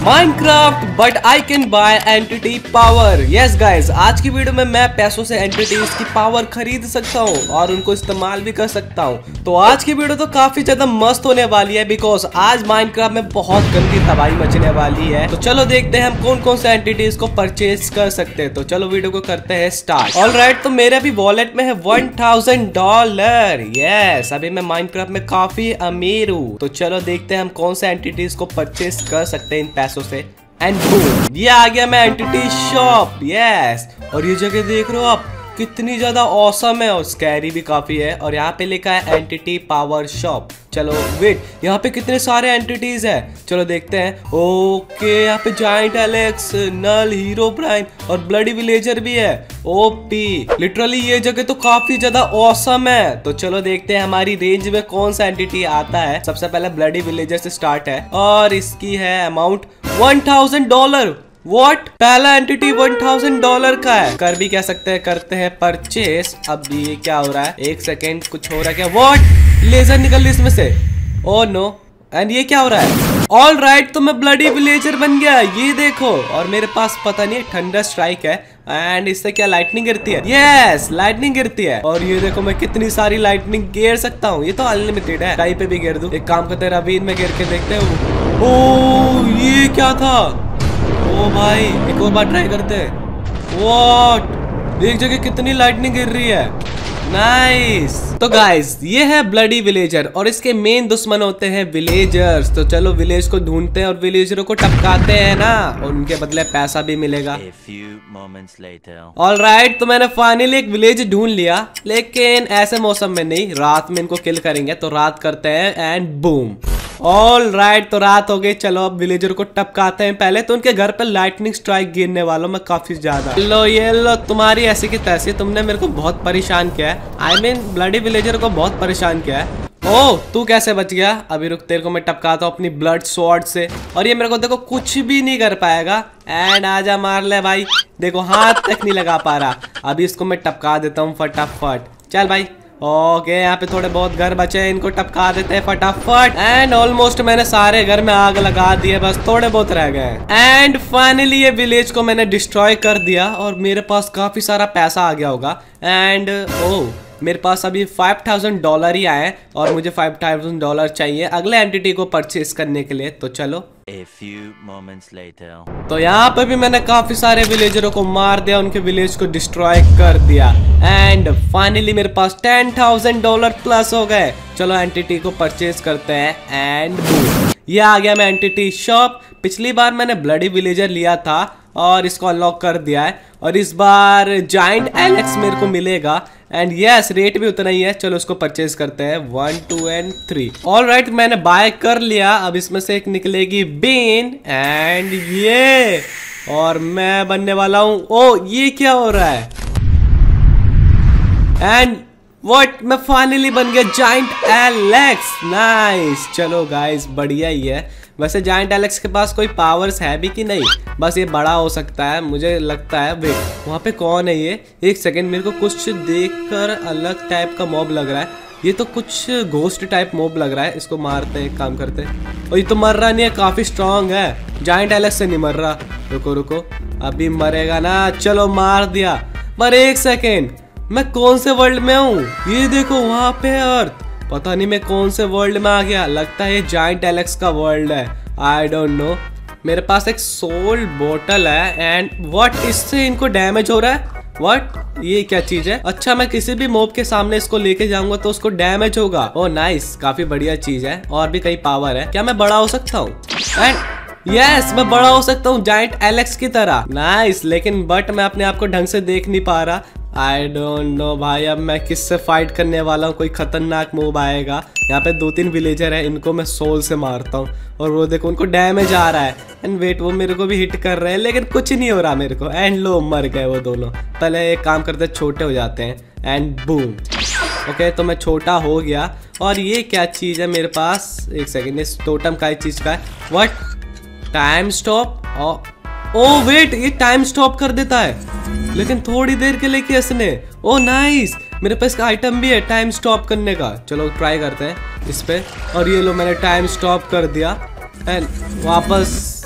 Minecraft but I can buy entity power। Yes guys, आज की video में मैं पैसों से एंटिटीज की पावर खरीद सकता हूँ और उनको इस्तेमाल भी कर सकता हूँ। तो आज की वीडियो तो काफी ज्यादा मस्त होने वाली है बिकॉज आज Minecraft में बहुत गंदी तबाही मचने वाली है। तो चलो देखते हैं हम कौन कौन से एंटिटीज को परचेज कर सकते हैं। तो चलो वीडियो को करते हैं स्टार्ट। ऑलराइट, तो मेरे अभी वॉलेट में है $1000। यस, अभी मैं Minecraft में काफी अमीर हूँ। तो चलो देखते हैं हम कौन से एंटिटीज को परचेज कर सकते हैं इन पैसों से। एंड बूम, ये आ गया मैं एंटिटी शॉप। यस, और ये जगह देख रहे हो आप कितनी ज्यादा औसम है और स्कैरी भी काफी है। और यहाँ पे लिखा है एंटिटी पावर शॉप। चलो वेट, यहाँ पे कितने सारे एंटिटीज है, चलो देखते हैं। ओके, यहाँ पे giant Alex, null, hero prime और ब्लडी विलेजर भी है। ओपी, लिटरली ये जगह तो काफी ज्यादा औसम है। तो चलो देखते हैं हमारी रेंज में कौन सा एंटिटी आता है। सबसे पहले ब्लडी विलेजर से स्टार्ट है और इसकी है अमाउंट $1000। What? पहला एंटिटी $1000 का है। कर भी क्या सकते हैं, करते हैं परचेस। अब ये क्या हो रहा है, एक सेकेंड, कुछ हो रहा है क्या? What? लेजर निकल रही इसमें से। ओह नो, एंड ये क्या हो रहा है? ऑल राइट, तो मैं ब्लडी विलेजर बन गया, ये देखो। और मेरे पास पता नहीं थंडर स्ट्राइक है एंड इससे क्या लाइटनिंग गिरती है। यस, लाइटनिंग गिरती है। और ये देखो मैं कितनी सारी लाइटनिंग गिर सकता हूँ, ये तो अनलिमिटेड है। टाइप पे भी गिर दूं। एक काम करते हैं, रवीन में गिर के देखते हैं। ओह, ये क्या था? ओ भाई, एक और बार ट्राई करते हैं। व्हाट, एक जगह कितनी लाइटनिंग गिर रही है। नाइस। तो गाइस, ये है ब्लडी विलेजर और इसके मेन दुश्मन होते हैं विलेजर्स। तो चलो विलेज को ढूंढते हैं और विलेजरों को टपकाते हैं ना, और उनके बदले पैसा भी मिलेगा। ऑलराइट, तो मैंने फाइनली एक विलेज ढूंढ लिया, लेकिन ऐसे मौसम में नहीं, रात में इनको किल करेंगे। तो रात करते हैं एंड बूम। ऑल राइट, तो रात हो गई। चलो अब विलेजर को टपकाते हैं। पहले तो उनके घर पे लाइटनिंग स्ट्राइक गिरने वालों में काफी ज्यादा। लो ये लो, तुम्हारी ऐसी की तैसी, तुमने मेरे को बहुत परेशान किया है। आई मीन ब्लडी विलेजर को बहुत परेशान किया है। ओह, तू कैसे बच गया? अभी रुक, तेरे को मैं टपकाता हूँ अपनी ब्लड स्वॉर्ड से। और ये मेरे को देखो कुछ भी नहीं कर पाएगा। एंड आजा, मार ले भाई। देखो हाथ तक नहीं लगा पा रहा। अभी इसको मैं टपका देता हूँ फटाफट। चल भाई। ओके, यहाँ पे थोड़े बहुत घर बचे हैं, इनको टपका देते हैं फटाफट। एंड ऑलमोस्ट मैंने सारे घर में आग लगा दी है, बस थोड़े बहुत रह गए। एंड फाइनली ये विलेज को मैंने डिस्ट्रॉय कर दिया और मेरे पास काफी सारा पैसा आ गया होगा। एंड ओह, मेरे पास अभी $5000 ही आए और मुझे $5000 चाहिए अगले एंटिटी को परचेज करने के लिए। तो चलो A few moments later. तो यहाँ पे भी मैंने काफी सारे विलेजरों को मार दिया, उनके विलेज को डिस्ट्रॉय कर दिया। एंड फाइनली मेरे पास $10,000 प्लस हो गए। चलो एंटिटी को परचेज करते हैं एंड ये आ गया मैं एंटिटी शॉप। पिछली बार मैंने ब्लडी विलेजर लिया था और इसको अनलॉक कर दिया है, और इस बार जायंट एलेक्स मेरे को मिलेगा। एंड यस, रेट भी उतना ही है। चलो उसको परचेज करते हैं 1, 2 एंड 3। ऑल राइट, मैंने बाय कर लिया। अब इसमें से एक निकलेगी बीन एंड ये, और मैं बनने वाला हूँ। ओ, ये क्या हो रहा है? एंड व्हाट, मैं फाइनली बन गया जायंट एलेक्स। नाइस। चलो गाइस, बढ़िया ही है। वैसे जायंट एलेक्स के पास कोई पावर्स है भी कि नहीं, बस ये बड़ा हो सकता है मुझे लगता है। वेट, वहाँ पे कौन है ये? एक सेकेंड, मेरे को कुछ देखकर अलग टाइप का मॉब लग रहा है। ये तो कुछ घोस्ट टाइप मॉब लग रहा है। इसको मारते हैं, एक काम करते हैं। और ये तो मर रहा नहीं है, काफी स्ट्रांग है। जायंट एलेक्स से नहीं मर रहा। रुको रुको, अभी मरेगा ना। चलो मार दिया। पर एक सेकेंड, मैं कौन से वर्ल्ड में हूँ? ये देखो वहाँ पे अर्थ। पता नहीं मैं कौन से वर्ल्ड में आ गया। लगता है ये जायंट एलेक्स का वर्ल्ड है। I don't know. मेरे पास एक सोल बोतल है एंड व्हाट, इससे इनको डैमेज हो रहा है। व्हाट, ये क्या चीज है? अच्छा, मैं किसी भी मॉब के सामने इसको लेके जाऊंगा तो उसको डैमेज होगा। ओह नाइस, काफी बढ़िया चीज है। और भी कई पावर है। क्या मैं बड़ा हो सकता हूँ? एंड यस, मैं बड़ा हो सकता हूँ जायंट एलेक्स की तरह। नाइस, लेकिन बट मैं अपने आप को ढंग से देख नहीं पा रहा। आई डोंट नो भाई, अब मैं किससे फाइट करने वाला हूँ? कोई खतरनाक मूव आएगा। यहाँ पे 2-3 विलेजर है, इनको मैं सोल से मारता हूँ। और वो देखो उनको डैमेज आ रहा है। एंड वेट, वो मेरे को भी हिट कर रहे हैं लेकिन कुछ नहीं हो रहा मेरे को। एंड लो, मर गए वो दोनों। पहले एक काम करते, छोटे हो जाते हैं एंड बूम। ओके, तो मैं छोटा हो गया। और ये क्या चीज है मेरे पास? एक सेकेंड, इस टोटम का चीज का है। What, time stop? Oh wait, ये टाइम स्टॉप कर देता है लेकिन थोड़ी देर के लिए इसने। ओ नाइस, मेरे पास का आइटम भी है टाइम स्टॉप करने का। चलो ट्राई करते हैं इस पे। और ये लो, मैंने टाइम स्टॉप कर दिया एंड वापस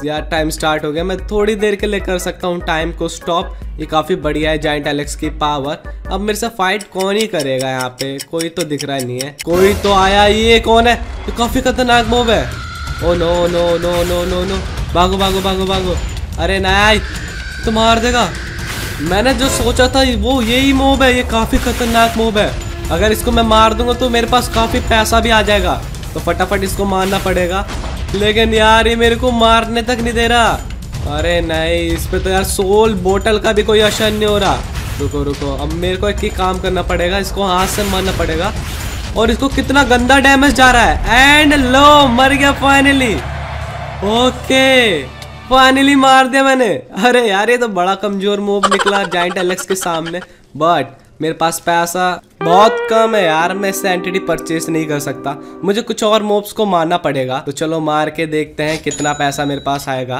यार टाइम स्टार्ट हो गया। मैं थोड़ी देर के लिए कर सकता हूँ टाइम को स्टॉप। ये काफी बढ़िया है जायंट एलेक्स की पावर। अब मेरे से फाइट कौन ही करेगा यहाँ पे? कोई तो दिख रहा नहीं है। कोई तो आया। ये कौन है? तो काफी खतरनाक मूव है। Oh no no no no no no, भागो भागो भागो भागो। अरे नहीं, तो मार देगा। मैंने जो सोचा था वो यही मूव है। ये काफी खतरनाक मूव है। अगर इसको मैं मार दूंगा तो मेरे पास काफी पैसा भी आ जाएगा। तो फटाफट इसको मारना पड़ेगा। लेकिन यार ये मेरे को मारने तक नहीं दे रहा। अरे नहीं, इस पे तो यार सोल बोतल का भी कोई असर नहीं हो रहा। रुको रुको, अब मेरे को एक ही काम करना पड़ेगा। इसको हाथ से मारना पड़ेगा। और इसको कितना गंदा डैमेज जा रहा है। एंड लो, मर गया फाइनली। ओके, फाइनली मार दिया मैंने। अरे यार ये तो बड़ा कमजोर मूव निकला जायंट एलेक्स के सामने। बट मेरे पास पैसा बहुत कम है यार, मैं इससे एंटिटी परचेस नहीं कर सकता। मुझे कुछ और मॉब्स को मारना पड़ेगा। तो चलो मार के देखते हैं कितना पैसा मेरे पास आएगा।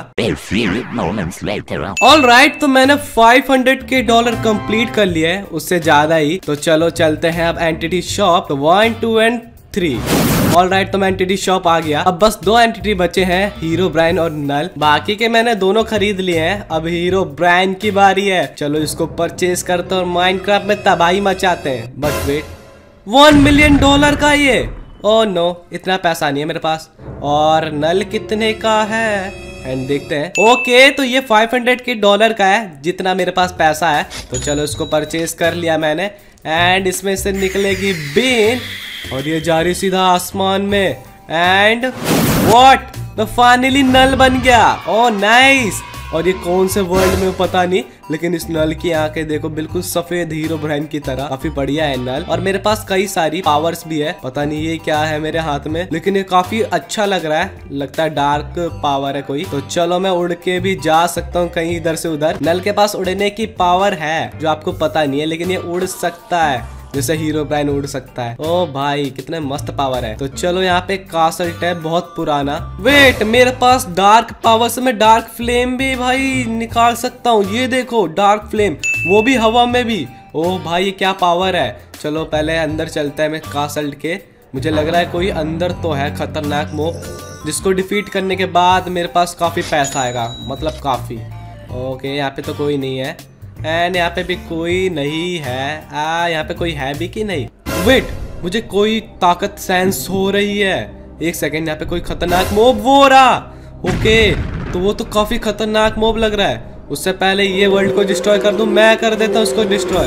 ऑलराइट, तो मैंने $500 के कंप्लीट कर लिया है, उससे ज्यादा ही। तो चलो चलते हैं अब एंटिटी शॉप। 1, 2 एंड 3। ऑलराइट, तो मैं एंटिटी शॉप आ गया। अब बस 2 एंटिटी बचे हैं, हीरो ब्राइन और नल। बाकी के मैंने दोनों खरीद लिए हैं। अब हीरो ब्राइन की बारी है। चलो इसको परचेज करते हैं और माइनक्राफ्ट में तबाही मचाते हैं। बट वेट, $1 मिलियन का ये? ओह नो, इतना पैसा नहीं है मेरे पास। और नल कितने का है एंड देखते हैं। ओके, तो ये $500 के का है जितना मेरे पास पैसा है। तो चलो इसको परचेज कर लिया मैंने। एंड इसमें से निकलेगी बीन और ये जा रही सीधा आसमान में। एंड व्हाट, तो फाइनली नल बन गया। Oh nice. और ये कौन से वर्ल्ड में पता नहीं, लेकिन इस नल की आंखें देखो, बिल्कुल सफेद हीरो ब्राइन की तरह। काफी बढ़िया है नल। और मेरे पास कई सारी पावर्स भी है। पता नहीं ये क्या है मेरे हाथ में, लेकिन ये काफी अच्छा लग रहा है। लगता है डार्क पावर है कोई। तो चलो मैं उड़ के भी जा सकता हूँ कहीं इधर से उधर। नल के पास उड़ने की पावर है जो आपको पता नहीं है, लेकिन ये उड़ सकता है जैसे हीरो ब्राइन उड़ सकता है। ओ भाई, कितने मस्त पावर है। तो चलो यहाँ पे कासल टैब बहुत पुराना। वेट, मेरे पास डार्क पावर से मैं डार्क फ्लेम भी भाई निकाल सकता हूँ। ये देखो, डार्क फ्लेम, वो भी हवा में भी। ओ भाई, ये क्या पावर है। चलो पहले अंदर चलता है मैं कासल के। मुझे लग रहा है कोई अंदर तो है खतरनाक मॉब, जिसको डिफीट करने के बाद मेरे पास काफी पैसा आएगा, मतलब काफी। ओके, यहाँ पे तो कोई नहीं है। एंड यहाँ पे भी कोई नहीं है। यहाँ पे कोई है भी कि नहीं? वेट, मुझे कोई ताकत सेंस हो रही है। एक सेकेंड, यहाँ पे कोई खतरनाक मोब वो रहा। ओके, तो वो तो काफी खतरनाक मोब लग रहा है। उससे पहले ये वर्ल्ड को डिस्ट्रॉय कर दूं। मैं कर देता हूँ उसको डिस्ट्रॉय।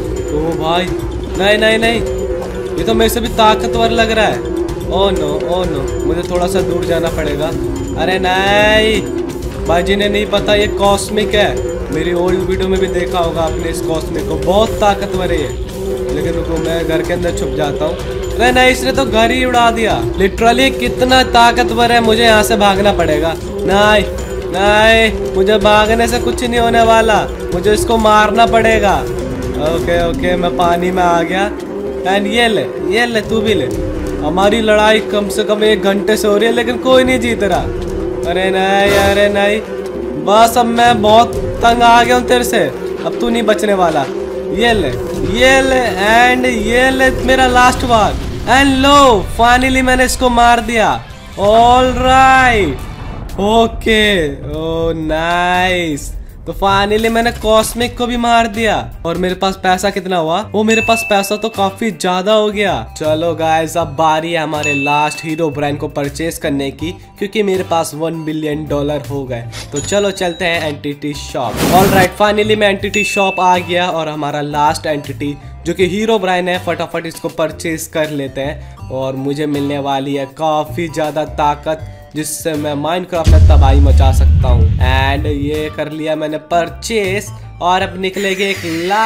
ओ भाई, नहीं नहीं नहीं, ये तो मेरे से भी ताकतवर लग रहा है। ओह नो, ओह नो, मुझे थोड़ा सा दूर जाना पड़ेगा। अरे नहीं, भाई जी ने नहीं पता ये कॉस्मिक है। मेरी ओल्ड वीडियो में भी देखा होगा आपने इस कॉस्मिक को, बहुत ताकतवर है ये। लेकिन रुको, मैं घर के अंदर छुप जाता हूँ। अरे नहीं, इसने तो घर ही उड़ा दिया। लिटरली कितना ताकतवर है। मुझे यहाँ से भागना पड़ेगा। नहीं नहीं, मुझे भागने से कुछ नहीं होने वाला, मुझे इसको मारना पड़ेगा। ओके ओके, मैं पानी में आ गया। एंड ये ले, तू भी ले। हमारी लड़ाई कम से कम 1 घंटे से हो रही है, लेकिन कोई नहीं जीत रहा। अरे नहीं, अरे नहीं, बस अब मैं बहुत तंग आ गया हूँ तेरे से। अब तू नहीं बचने वाला। ये ले एंड ये ले मेरा लास्ट वार। एंड लो, फाइनली मैंने इसको मार दिया। Alright, okay, oh nice. तो फाइनली मैंने कॉस्मिक को भी मार दिया। और मेरे पास पैसा कितना हुआ? वो मेरे पास पैसा तो काफी ज्यादा हो गया। चलो गाइस, अब बारी है हमारे लास्ट हीरो ब्रांड को परचेज करने की, क्योंकि मेरे पास $1 बिलियन हो गए। तो चलो चलते हैं एंटिटी शॉप। ऑलराइट, फाइनली मैं एंटिटी शॉप आ गया और हमारा लास्ट एंटिटी जो कि हीरो ब्राइन है, फटाफट इसको परचेज कर लेते हैं। और मुझे मिलने वाली है काफी ज्यादा ताकत, जिससे मैं माइनक्राफ्ट में तबाही मचा सकता हूँ। एंड ये कर लिया मैंने परचेस। और अब निकलेगी एक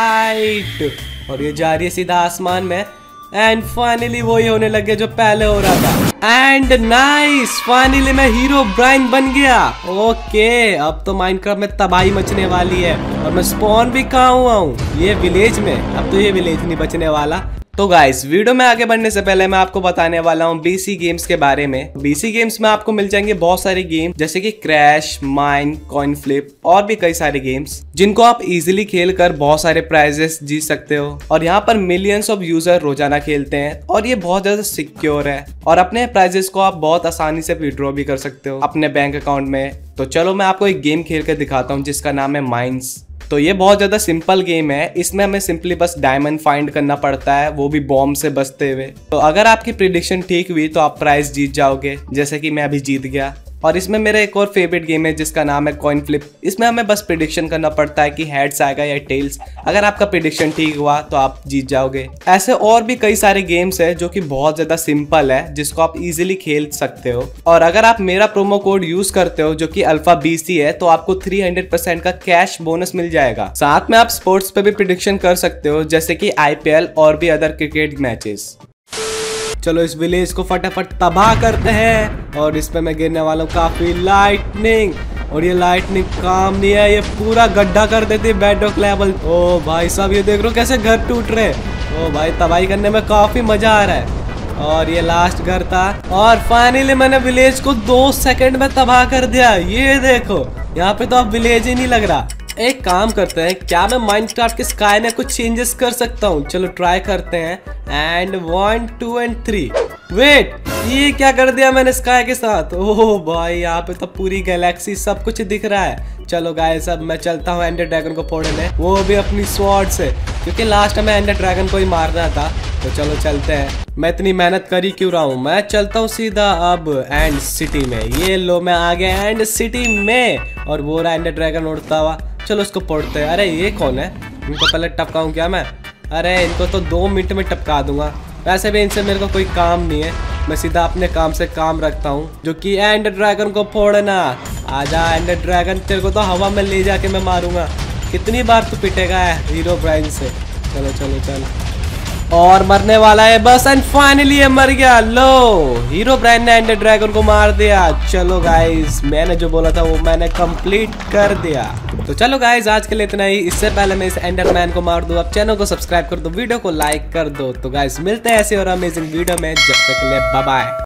लाइट और ये जा रही है सीधा आसमान में। एंड फाइनली वही होने लगे जो पहले हो रहा था। एंड नाइस, फाइनली मैं हीरो ब्राइन बन गया। ओके, अब तो माइनक्राफ्ट में तबाही मचने वाली है। और मैं स्पॉन भी कहाँ हुआ हूँ? ये विलेज में। अब तो ये विलेज नहीं बचने वाला। तो गाइस वीडियो में आगे बढ़ने से पहले मैं आपको बताने वाला हूँ बीसी गेम्स के बारे में। बीसी गेम्स में आपको मिल जाएंगे बहुत सारे गेम जैसे कि क्रैश, माइन, कॉइन फ्लिप और भी कई सारे गेम्स जिनको आप इजीली खेल कर बहुत सारे प्राइजेस जीत सकते हो। और यहाँ पर मिलियंस ऑफ यूजर रोजाना खेलते हैं और ये बहुत ज्यादा सिक्योर है और अपने प्राइजेस को आप बहुत आसानी से विड्रॉ भी कर सकते हो अपने बैंक अकाउंट में। तो चलो मैं आपको एक गेम खेल कर दिखाता हूँ जिसका नाम है माइंस। तो ये बहुत ज़्यादा सिंपल गेम है। इसमें हमें सिंपली बस डायमंड फाइंड करना पड़ता है, वो भी बॉम्ब से बचते हुए। तो अगर आपकी प्रिडिक्शन ठीक हुई तो आप प्राइस जीत जाओगे, जैसे कि मैं अभी जीत गया। और इसमें मेरा एक और फेवरेट गेम है जिसका नाम है कॉइन फ्लिप। इसमें हमें बस प्रिडिक्शन करना पड़ता है कि हेड्स आएगा या टेल्स। अगर आपका प्रिडिक्शन ठीक हुआ तो आप जीत जाओगे। ऐसे और भी कई सारे गेम्स है जो कि बहुत ज्यादा सिंपल है, जिसको आप इजीली खेल सकते हो। और अगर आप मेरा प्रोमो कोड यूज करते हो जो कि अल्फा BC है तो आपको 300% का कैश बोनस मिल जाएगा। साथ में आप स्पोर्ट्स पे भी प्रिडिक्शन कर सकते हो जैसे कि IPL और भी अदर क्रिकेट मैचेस। चलो इस विलेज को फटाफट तबाह करते हैं। और इस पे मैं गिरने वाला हूँ काफी लाइटनिंग, और ये लाइटनिंग काम नहीं है, ये पूरा गड्ढा कर देती है बेडरॉक लेवल। ओ भाई साहब ये देख रहे हो कैसे घर टूट रहे। ओ भाई तबाही करने में काफी मजा आ रहा है। और ये लास्ट घर था और फाइनली मैंने विलेज को 2 सेकंड में तबाह कर दिया। ये देखो यहाँ पे तो अब विलेज ही नहीं लग रहा। एक काम करते हैं, क्या मैं माइनक्राफ्ट के स्काई में कुछ चेंजेस कर सकता हूँ? चलो ट्राई करते हैं। And 1 2 and 3। वेट, ये क्या कर दिया मैंने स्काई के साथ? ओह भाई यहाँ पे तो पूरी गैलेक्सी सब कुछ दिख रहा है। चलो गाइस अब मैं चलता हूँ एंडर ड्रैगन को फोड़ने, वो भी अपनी स्वॉर्ड से, क्योंकि लास्ट में एंडर ड्रैगन को ही मारना था। तो चलो चलते हैं। मैं इतनी मेहनत कर ही क्यों रहा हूँ, मैं चलता हूँ सीधा अब एंड सिटी में। ये लो मैं आ गया एंड सिटी में, और वो रहा एंडर ड्रैगन उड़ता हुआ। चलो उसको फोड़ते हैं। अरे ये कौन है? इनको पहले टपकाऊं क्या मैं? अरे इनको तो 2 मिनट में टपका दूंगा। वैसे भी इनसे मेरे को कोई काम नहीं है, मैं सीधा अपने काम से काम रखता हूँ जो कि एंडर ड्रैगन को फोड़ना। आजा एंडर ड्रैगन, तेरे को तो हवा में ले जाके मैं मारूंगा। कितनी बार तू पिटेगा हीरो ब्राइन से? चलो चलो चल, और मरने वाला है बस। एंड फाइनली ये मर गया। लो हीरो ब्राइन ने एंडर ड्रैगन को मार दिया। चलो गाइस मैंने जो बोला था वो मैंने कंप्लीट कर दिया। तो चलो गाइस आज के लिए इतना ही। इससे पहले मैं इस एंडरमैन को मार दूं, अब चैनल को सब्सक्राइब कर दो, वीडियो को लाइक कर दो। तो गाइस मिलते हैं ऐसे और अमेजिंग वीडियो में, जब तक के लिए बाय बाय।